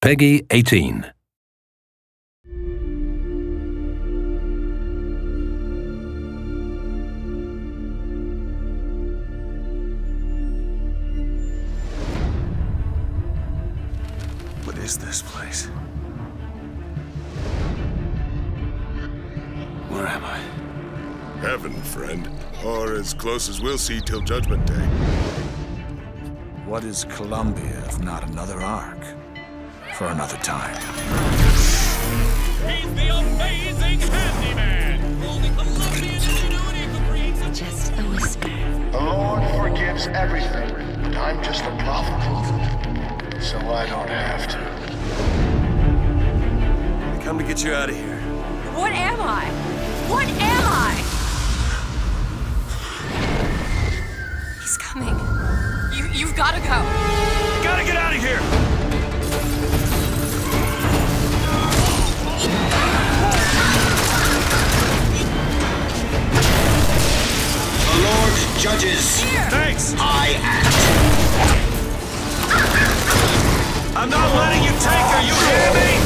Peggy 18. What is this place? Where am I? Heaven, friend. Or as close as we'll see till Judgment Day. What is Columbia if not another Ark? For another time. He's the amazing handyman! Only Colombian ingenuity could create Just a whisper. The Lord forgives everything, but I'm just a prophet, so I don't have to. I come to get you out of here. What am I? What am I? He's coming. You've got to go. Gotta get out of here! The Lord judges. Here. Thanks! I act. I'm not letting you take her, you hear me?